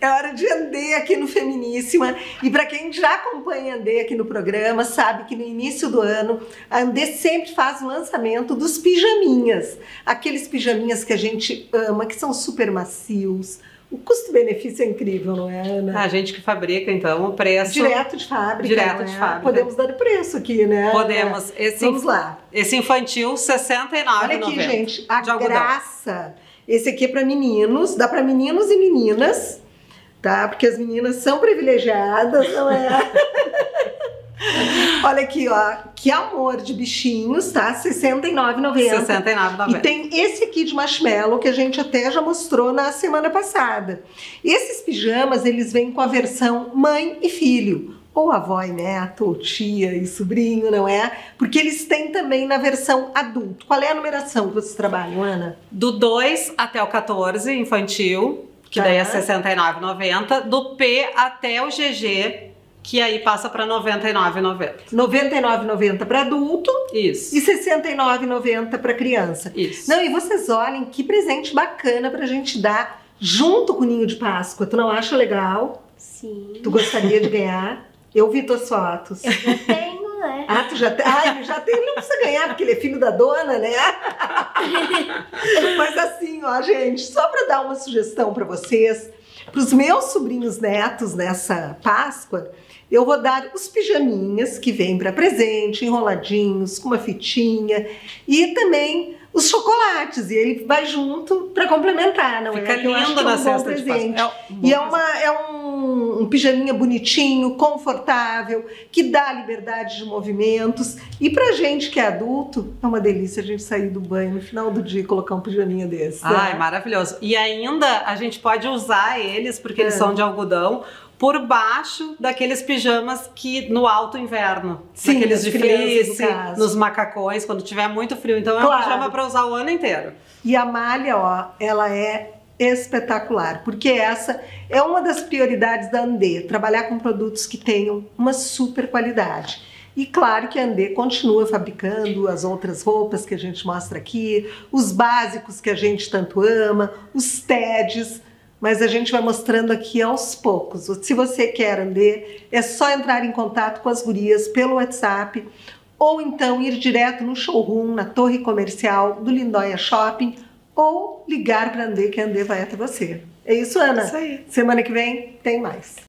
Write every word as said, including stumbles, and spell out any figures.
É hora de Andê aqui no Feminíssima. E para quem já acompanha Andê aqui no programa, sabe que no início do ano, a Andê sempre faz o lançamento dos pijaminhas. Aqueles pijaminhas que a gente ama, que são super macios. O custo-benefício é incrível, não é, Ana? A gente que fabrica, então, o preço... Direto de fábrica, Direto não de é? fábrica. Podemos dar o preço aqui, né? Podemos. Esse, Vamos lá. Esse infantil, sessenta e nove reais e noventa Olha aqui, gente, a de algodão. graça. Esse aqui é para meninos, dá para meninos e meninas, tá? Porque as meninas são privilegiadas, não é? Olha aqui, ó, que amor de bichinhos, tá? sessenta e nove reais e noventa centavos. sessenta e nove reais e noventa E tem esse aqui de marshmallow que a gente até já mostrou na semana passada. Esses pijamas, eles vêm com a versão mãe e filho, ou avó e neto, ou tia e sobrinho, não é? Porque eles têm também na versão adulto. Qual é a numeração que vocês trabalham, Ana? Do dois até o quatorze, infantil, que Tá. daí é sessenta e nove reais e noventa centavos. Do P até o G G, que aí passa para noventa e nove reais e noventa centavos. noventa e nove reais e noventa centavos para adulto Isso. e sessenta e nove reais e noventa centavos para criança. Isso. Não, e vocês olhem que presente bacana pra gente dar junto com o ninho de Páscoa. Tu não acha legal? Sim. Tu gostaria de ganhar? Eu vi tuas fotos. Já tenho, né? Ah, tu já tem? Ah, ele já tem, ele não precisa ganhar, porque ele é filho da dona, né? Mas assim, ó, gente, só para dar uma sugestão para vocês, para os meus sobrinhos netos nessa Páscoa, eu vou dar os pijaminhas que vêm para presente, enroladinhos, com uma fitinha, e também os chocolates, e ele vai junto para complementar, não Fica é? Que eu acho lindo que é um na bom cesta de presente. Páscoa. É um bom E é, uma, é um, um pijaminha bonitinho, confortável, que dá liberdade de movimentos. E pra gente que é adulto, é uma delícia a gente sair do banho no final do dia e colocar um pijaminha desse. Ai, né? maravilhoso. E ainda a gente pode usar eles, porque eles É. são de algodão, por baixo daqueles pijamas que no alto inverno. Sim, daqueles as de crianças, fleece, no caso. nos macacões, quando tiver muito frio. Então é Claro. um pijama para usar o ano inteiro. E a malha, ó, ela é espetacular, porque essa é uma das prioridades da Andê, trabalhar com produtos que tenham uma super qualidade. E claro que a Andê continua fabricando as outras roupas que a gente mostra aqui, os básicos que a gente tanto ama, os T E Ds, mas a gente vai mostrando aqui aos poucos. Se você quer Andê, é só entrar em contato com as gurias pelo WhatsApp ou então ir direto no showroom, na torre comercial do Lindóia Shopping, ou ligar para a Andê, que a Andê vai até você. É isso, Ana? Isso aí. Semana que vem tem mais.